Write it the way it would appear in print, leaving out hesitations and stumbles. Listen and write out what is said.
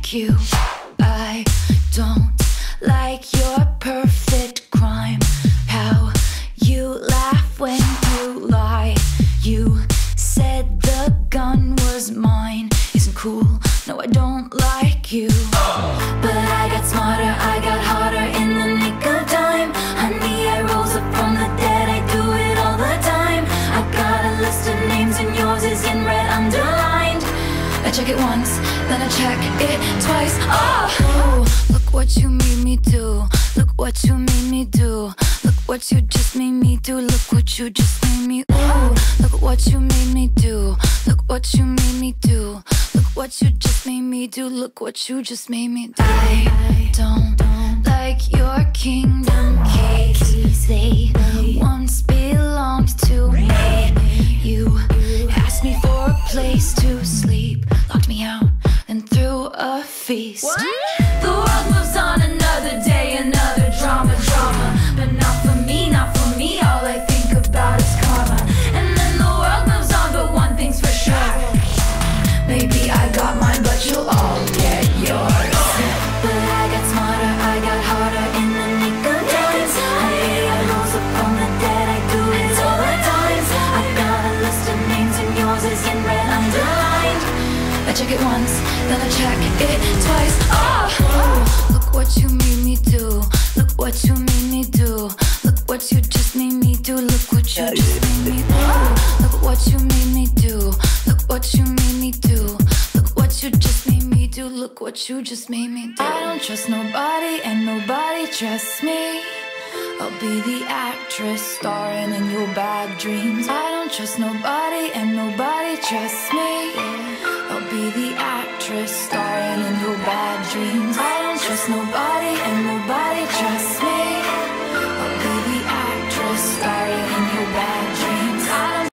like you. I don't like your perfect crime. How you laugh when you lie. You said the gun was mine. Isn't cool, no I don't like you. But I got smarter, I got harder in the nick of time. Honey, I rose up from the dead, I do it all the time. I got a list of names and yours is in red underlined. I check it once, then I check it twice. Oh, look what you made me do. Look what you made me do. Look what you just made me do. Look what you just made me. Ooh, look what you made me do. Look what you made me do. Look what you just made me do. Look what you just made me do. I don't like your kingdom keys. They once belonged to me. You asked me for a place to sleep, locked me out and threw a feast. What? The world moves on another day, another drama. But not for me, not for me. All I think about is karma. And then the world moves on, but one thing's for sure. Maybe I got mine, but you'll all get yours. But I got smarter, I got harder in the nick of time. Honey, I rose up from the dead, I do it all the time. I got a list of names and yours is in red underlined. I check it once, then I check it twice. Oh, look what you made me do. Look what you made me do. Look what you just made me do. Look what you just made me do. Look what you made me do. Look what you made me do. Look what you just made me do. Look what you just made me do. I don't trust nobody and nobody trusts me. I'll be the actress starring in your bad dreams. I don't trust nobody and nobody trusts me.